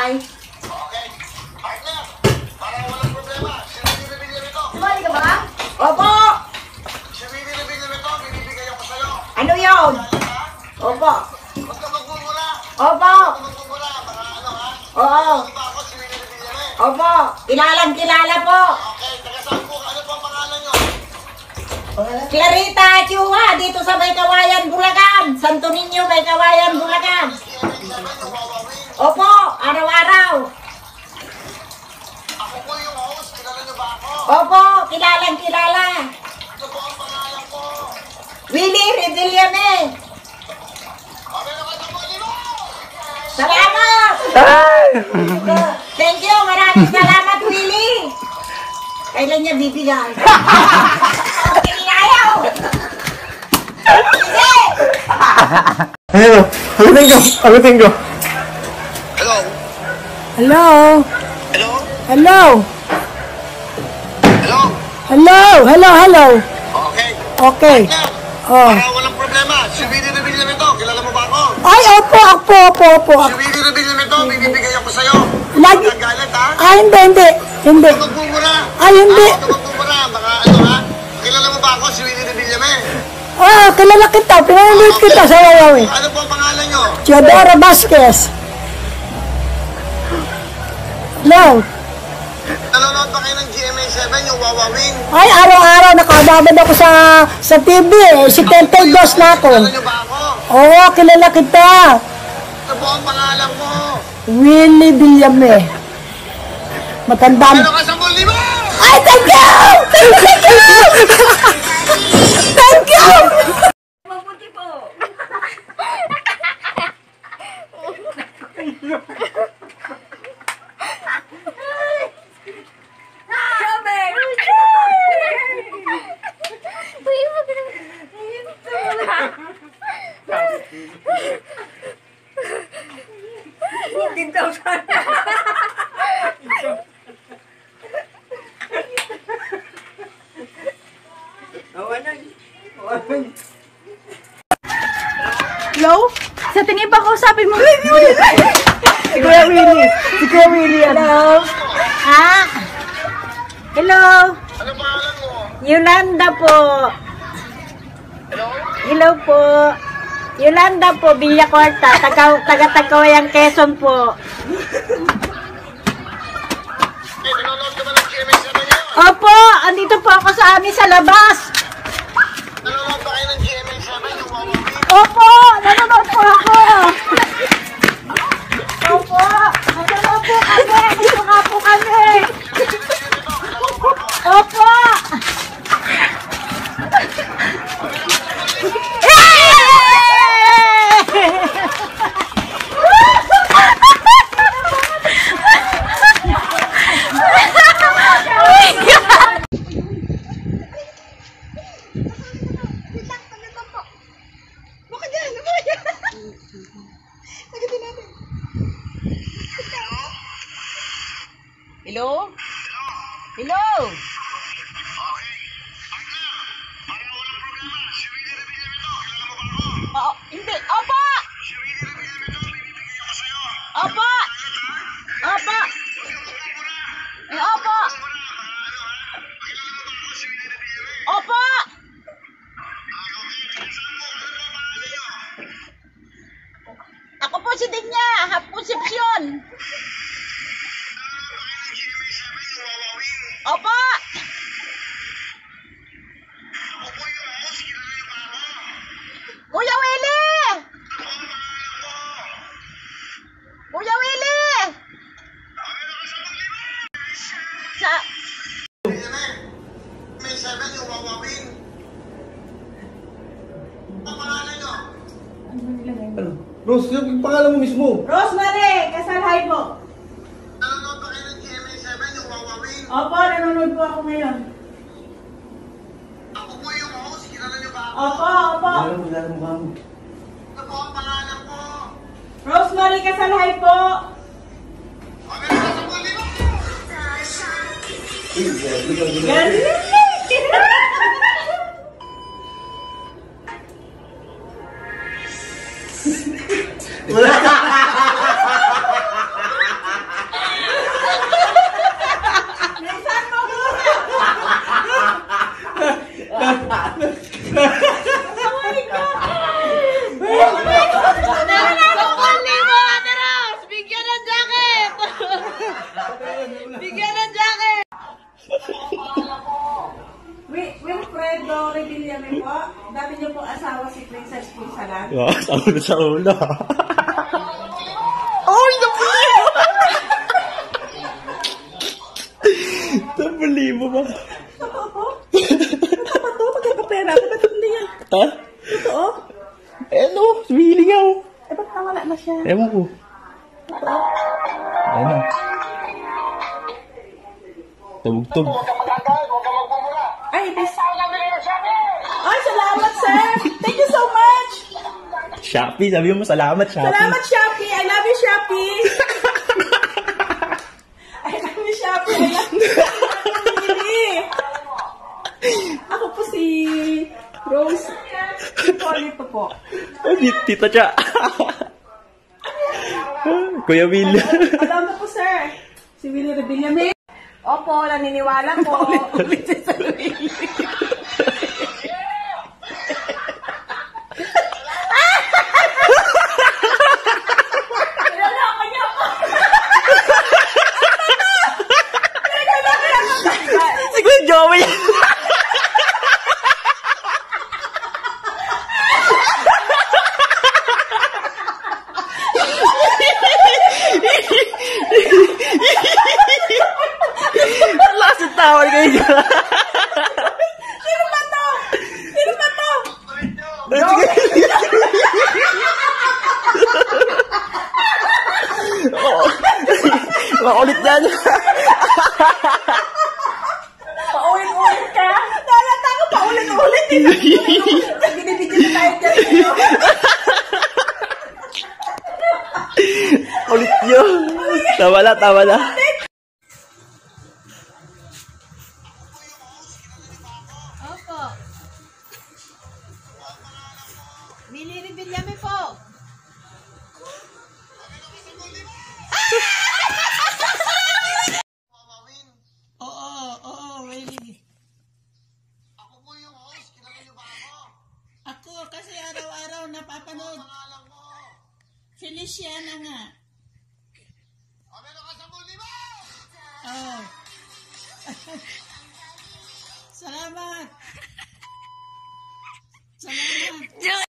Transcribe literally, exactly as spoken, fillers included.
bahay. Okay. Partner, para walang problema. Si Willie Rebilla nito. Sumali ka ba? Opo. Si Willie Rebilla nito, binibigay ako sa'yo. Ano yun? Opo. Huwag ka magmumura. Opo. Huwag ka magmumura. Baka ano ha? Oo. Ano ba ako si Willie Rebilla eh? Opo. Kilalang kilala po. Okay, taga saan po? Ano po ang pangalan nyo? Clarita Chua, dito sa May Kawayan, Bulacan. Santo Niño, May Kawayan, Bulacan. G M A seven, yung Wawawin. Opo, araw-araw. Ako po yung host. Kilala nyo ba ako? Opo, kilalang kilala. Ano po ang pangalan ko? Willie Revillame. Okay na kayo mo, Lino! Salamat! Thank you, maraming salamat, Willie. Kailan niya bibigay? Hindi ayaw! Sige! Hello, agutin ko, agutin ko. Hello? Hello, Hello? hello, Hello? hello, hello, hello. Okay. Okay. Oh. Para walang problema. Si Willie Rebilla nito. Kilala mo ba ako? Ay, opo, opo, opo, opo. Si Willie Rebilla nito, binibigay ako sa'yo. Lagi. Huwag kang galit, ha? Ah, hindi, hindi, hindi. Huwag magmumura. Ay, hindi. Ah, Huwag magmumura. Baka ano, ha? Kilala mo ba ako, si Willie Rebilla eh? Ah, kilala kita, pinanood kita sa Wawawi. Ano po ang pangalan nyo? Teodoro Vasquez. Hello. Nanonood ba kayo ng G M A seven, yung Wawawin? Ay, araw-araw nakababad ako sa sa T V eh. Si Tentay Ghost na ako. Kilala nyo ba ako? Oo, kilala kita. Ano po ang pangalan mo? Willie Villame. Matanda Ano mo. ka sa muli mo? Ay, thank you! Thank you! Thank you! Mabuti po. Hello? Sa tingin pa kausapin mo. Si Kuya Willie. Si Kuya Willie. Hello? Ha? Hello? Ano pangalan mo? Yolanda po. Hello? Hello po. Yolanda po, Villa Corta, taga-Tagawayang Quezon po. Eh, nanonood ka ba ng G M A seven ngayon? Opo, andito po ako sa amin sa labas. Nanonood ba kayo ng G M A seven, yung Wawawin? Opo, nanonood po ako. Opo, nanonood po kami. Dito nga po kami. Opo. Hello? Hello? Oo, hindi. Opo! Opo! Opo! Eh, opo! Opo! Ako po si Dinya, Half Concepcion. Opo! Kuya Willie! Kuya Willie! Sa... May seven, yung Wawawin. Ang pangalan nyo? Rose, yung pangalan mo mismo. Rosemary, kasalhay po. Nanonood ba kayo ng G M A seven, yung Wawawin? Opo, nanonood po ako ngayon. Ako po yung host, kilala nyo ba ako? Opo, opo. Kilala mo, kilala mo ka mo. Ano po ang pangalan ko? Rosemary, kasalhay po. Okay na sa muli mo! Galing! Salat. Oh, sa ulo, sa ulo. Oy, napuli mo! Napuli mo ba? Totoo? Totoo? Magkakapera ako. Ba't hindi yan? Ha? Totoo? Eh, no, sumili nga oh. Eh, ba't nawala na siya? Ewan ko. Ayun na. Tugtog. Ay, this... Ay, salamat, sir! Thank you so much! Shopee, sabi mo salamat, Shopee. Salamat, Shopee! I love you, Shopee! I love you, Shopee! I love you, Shopee! Ako po si Rose. Si Polito po. Oh, Tita Cha. Kuya Will. Alam mo po, sir. Si Willie Rebillame. Opo, naniniwala po. Ulit sa Willie. Siguro Joey. Last tower kayo. Sino ba to? Sino ba to? Oo. Makulit yan. Paulit-ulit ka? Nalata ka paulit-ulit. Binibigyan na tayo dyan. Ulit yun. Tama na, tama na. Opo. Willie Rebillame po. Oo, oo, Willie. Ako po yung host. Kilala niyo ba ako? Ako kasi araw-araw napapanood. Pangalan mo. Feliciana nga. O, meron ka sa muli mo! Oh. Salamat. Salamat.